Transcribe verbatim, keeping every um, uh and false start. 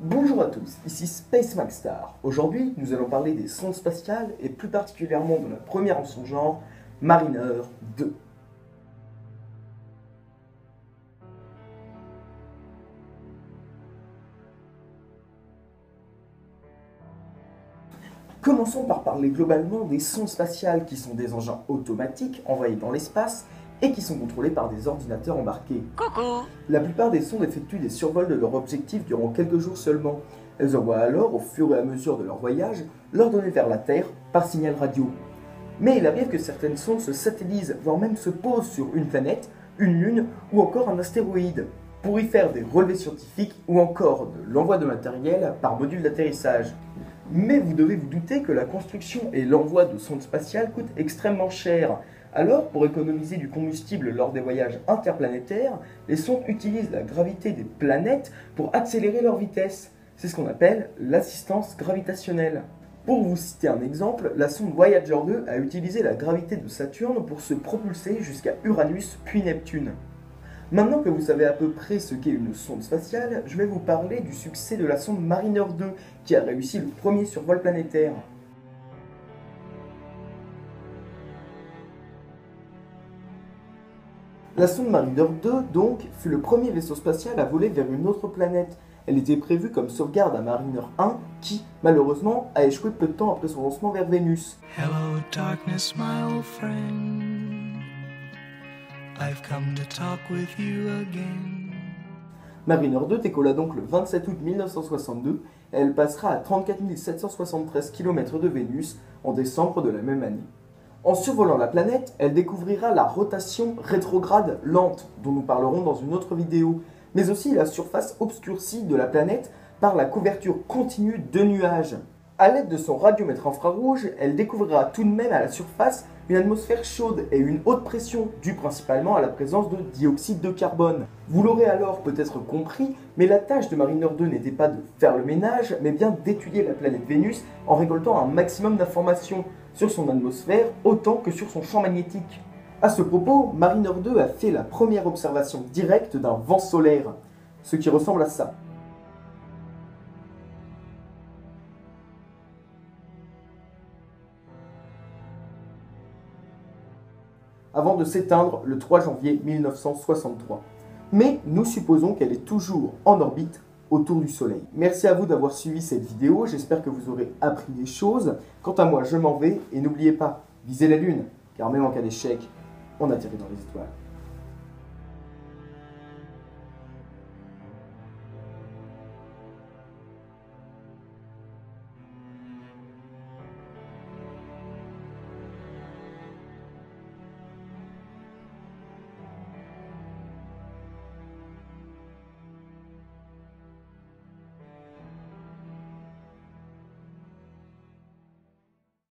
Bonjour à tous, ici Space Maxstar. Aujourd'hui, nous allons parler des sondes spatiales et plus particulièrement de la première en son genre, Mariner deux. Commençons par parler globalement des sondes spatiales qui sont des engins automatiques envoyés dans l'espace et qui sont contrôlés par des ordinateurs embarqués. Coucou! La plupart des sondes effectuent des survols de leur objectif durant quelques jours seulement. Elles envoient alors, au fur et à mesure de leur voyage, leurs données vers la Terre par signal radio. Mais il arrive que certaines sondes se satellisent, voire même se posent sur une planète, une lune ou encore un astéroïde, pour y faire des relevés scientifiques ou encore de l'envoi de matériel par module d'atterrissage. Mais vous devez vous douter que la construction et l'envoi de sondes spatiales coûtent extrêmement cher. Alors, pour économiser du combustible lors des voyages interplanétaires, les sondes utilisent la gravité des planètes pour accélérer leur vitesse. C'est ce qu'on appelle l'assistance gravitationnelle. Pour vous citer un exemple, la sonde Voyager deux a utilisé la gravité de Saturne pour se propulser jusqu'à Uranus puis Neptune. Maintenant que vous savez à peu près ce qu'est une sonde spatiale, je vais vous parler du succès de la sonde Mariner deux qui a réussi le premier survol planétaire. La sonde Mariner deux, donc, fut le premier vaisseau spatial à voler vers une autre planète. Elle était prévue comme sauvegarde à Mariner un qui, malheureusement, a échoué peu de temps après son lancement vers Vénus. Hello darkness, my old friend. I've come to talk with you again. Mariner deux décolla donc le vingt-sept août mille neuf cent soixante-deux et elle passera à trente-quatre mille sept cent soixante-treize kilomètres de Vénus en décembre de la même année. En survolant la planète, elle découvrira la rotation rétrograde lente, dont nous parlerons dans une autre vidéo, mais aussi la surface obscurcie de la planète par la couverture continue de nuages. A l'aide de son radiomètre infrarouge, elle découvrira tout de même à la surface une atmosphère chaude et une haute pression, due principalement à la présence de dioxyde de carbone. Vous l'aurez alors peut-être compris, mais la tâche de Mariner deux n'était pas de faire le ménage, mais bien d'étudier la planète Vénus en récoltant un maximum d'informations sur son atmosphère autant que sur son champ magnétique. A ce propos, Mariner deux a fait la première observation directe d'un vent solaire, ce qui ressemble à ça. Avant de s'éteindre le trois janvier mille neuf cent soixante-trois. Mais nous supposons qu'elle est toujours en orbite autour du Soleil. Merci à vous d'avoir suivi cette vidéo, j'espère que vous aurez appris des choses. Quant à moi, je m'en vais et n'oubliez pas, visez la Lune, car même en cas d'échec, on atterrit dans les étoiles.